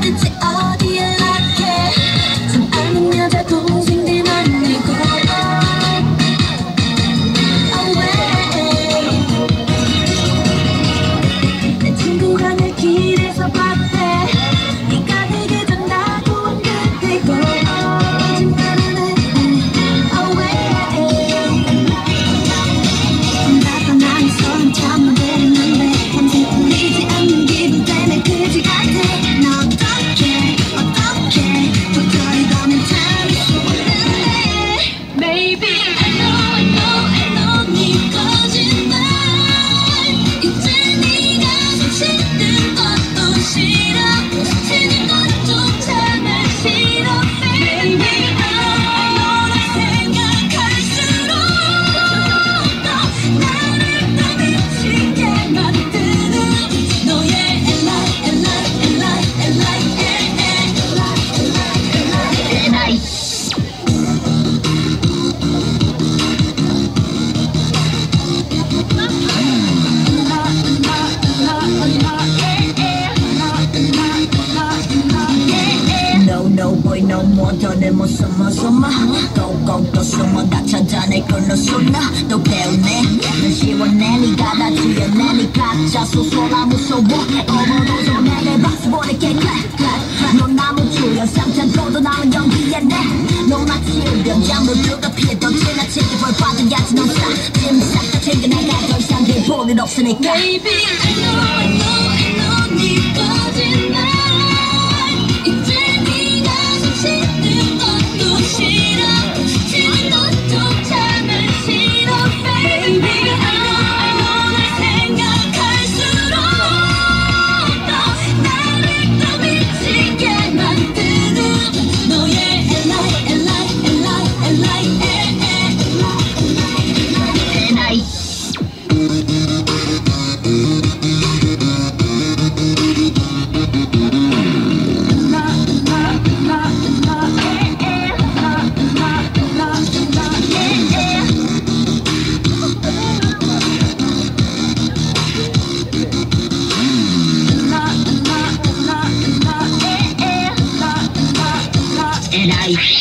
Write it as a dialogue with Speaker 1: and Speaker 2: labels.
Speaker 1: 대체 어디에 약해 좀 아는 여자 동생들 만나고 내 친구가 날 길에서 봤대 네가 내게 전화고 온 그때고 거짓말은 해 나타나는 손 참아 되는데 밤새 울리지 않는 기분 때문에 그지 같아 나 어떡해 도저히 더 괜찮을 수 없는데 Baby I know 네 거짓말 이제 네가 숨쉬는 것도 싫어 쉬는 것조차 난 싫어 Baby I know 널 생각할수록 더 나를 더 미치게 만드는 너의 No boy no more 더는 못 숨어 Go 또 숨어 다 찾아내 걸로 쏟아 또 배우네 넌 시원해 네가 다 지어내 네 가짜 소소라 무서워 어머로도 내내 박수 보낼게 넌 나무 주연 상찬도도 남은 연기에 내너 마치 우변장로 누가 피해도 지나치게 벌 받아야지 넌 짐 싹 다 챙겨나가 더 이상 볼 일 없으니까 Baby I know 네 거짓말 이제 네가 숨쉬는 것도 싫어 쉬는 것조차 난 싫어 Baby I know 널 생각할수록 더 나를 더 미치게 만드는 너의 and I